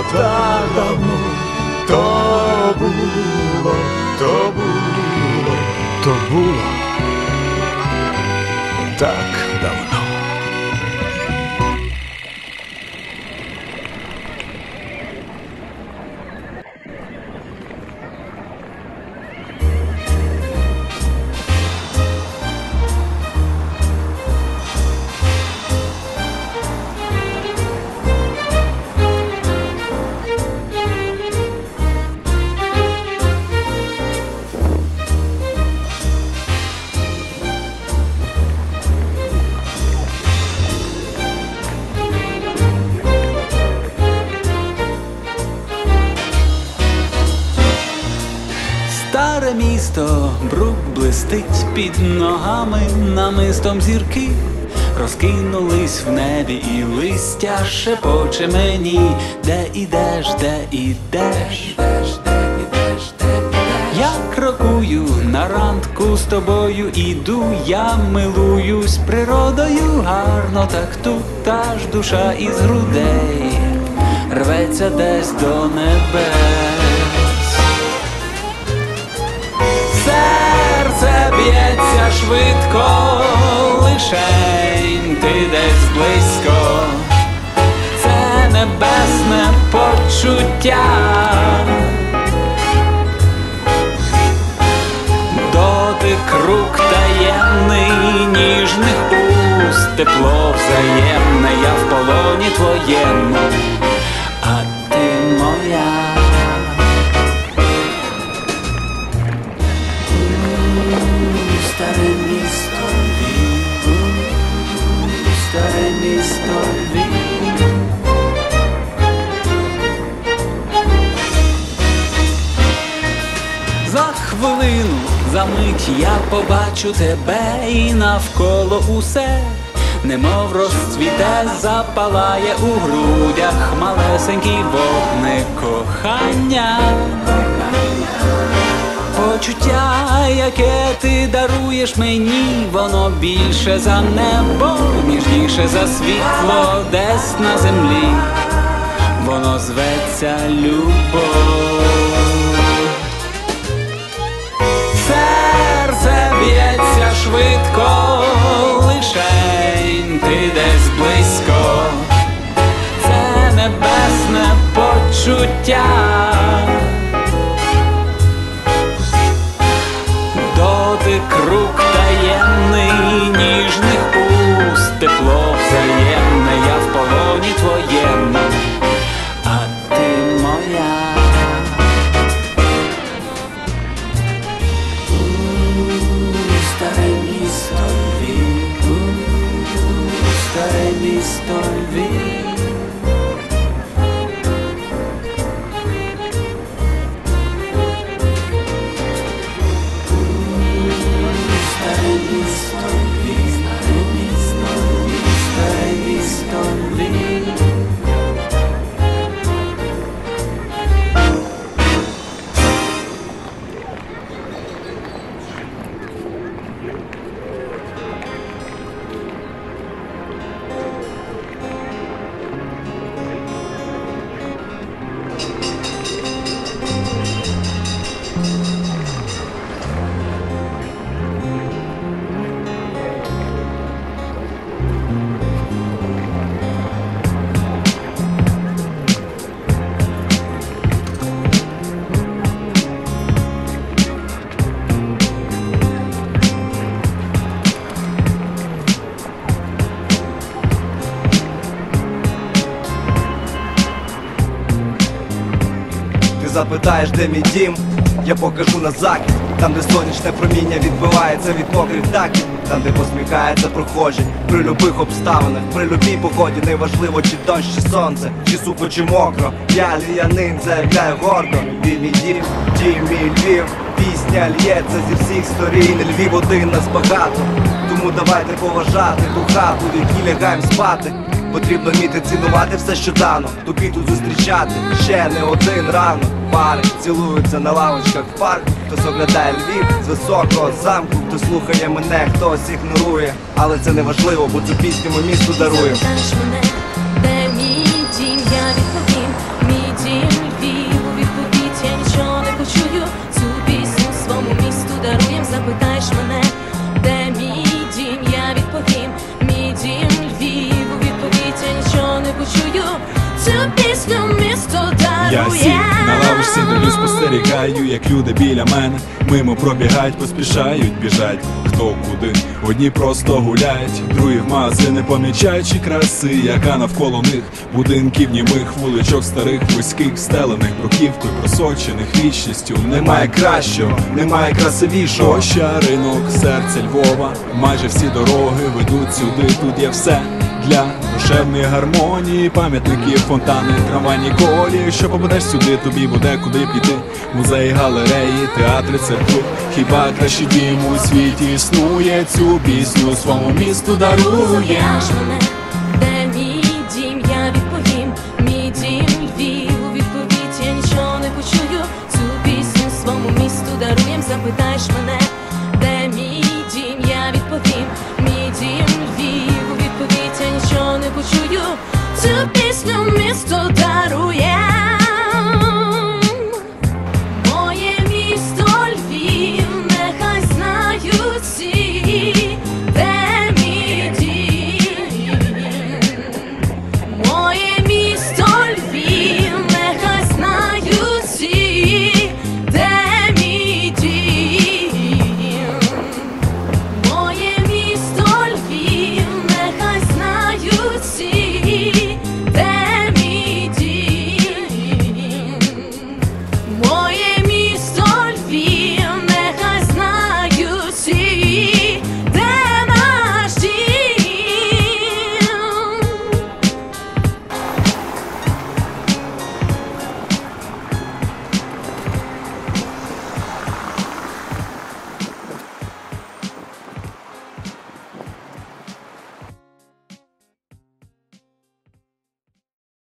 було так давно, то було, то було, то було так давно. Старе місто, брук блистить під ногами, намистом зірки розкинулись в небі, і листя шепоче мені, де ідеш, де ідеш. Я крокую на ранку з тобою, іду, я милуюсь природою, гарно так тут, та ж душа із грудей рветься десь до небес. Серце б'ється швидко, лишень ти десь близько. Це небесне почуття, дотик рук таємний, ніжних уст, тепло взаємне, я в полоні твоєму, а ти моя. Старе місто Львів, старе місто Львів. За хвилину, за мить я побачу тебе, і навколо усе немов розцвіте, запалає у грудях малесенький вогник кохання. Почуття, яке ти даруєш мені, воно більше за небо, ніжніше за світло десь на землі, воно зветься любов. Серце б'ється швидко, лишень ти десь близько. Це небесне почуття, дотик рук таємний, ніжних уст, тепло взаємне, я в полоні твоєму, а ти моя. Старе місто Львів, старе місто Львів. Запитаєш, де мій дім, я покажу на захід, там, де сонячне проміння відбивається від мокрих дахів, там, де посміхається прохожий при любих обставинах, при любій погоді, неважливо, чи дощ, чи сонце, чи сухо, чи мокро. Я львів'янин, заявляю гордо, Львів мій дім, дім мій Львів. Пісня л'ється зі всіх сторін, Львів один нас багато, тому давайте поважати ту хату, в якій лягаєм спати. Потрібно вміти цінувати все, що дано, тобі тут зустрічати ще не один ранок. Пари цілуються на лавочках в парку, хтось оглядає Львів з високого замку, хто слухає мене, хтось ігнорує, але це не важливо, бо цю пісню ми місту даруємо. Запитаєш мене, де мій дім, я відповім, мій Я сів на лавочці, дивлюсь, спостерігаю, як люди біля мене мимо пробігають, поспішають, біжать хто куди. Одні просто гуляють, другі в магазини, помічаючи краси, яка навколо них. Будинків німих, вуличок старих, вузьких, стелених бруківкою, просочених вічністю. Немає кращого, немає красивішого. Площа, ринок, серце Львова, майже всі дороги ведуть сюди. Тут є все для душевної гармонії, пам'ятники, фонтани, трамвайні колії. Що попадеш сюди, тобі буде куди піти. Музеї, галереї, театри, церкви. Хіба кращий дім у світі існує? Цю пісню своєму місту дарує. Зобов'яж мене